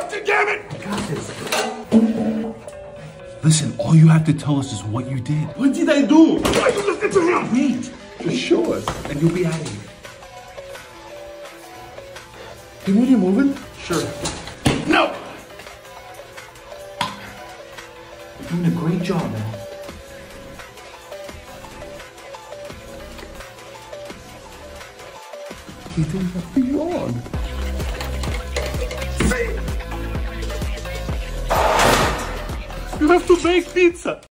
fucking damn it! I got this. Listen, all you have to tell us is what you did. What did I do? Why you listen to him? Wait, Just show us. and you'll be out of here. Can you really move it? Sure. No! You're doing a great job, man. He did nothing wrong. You have to make pizza.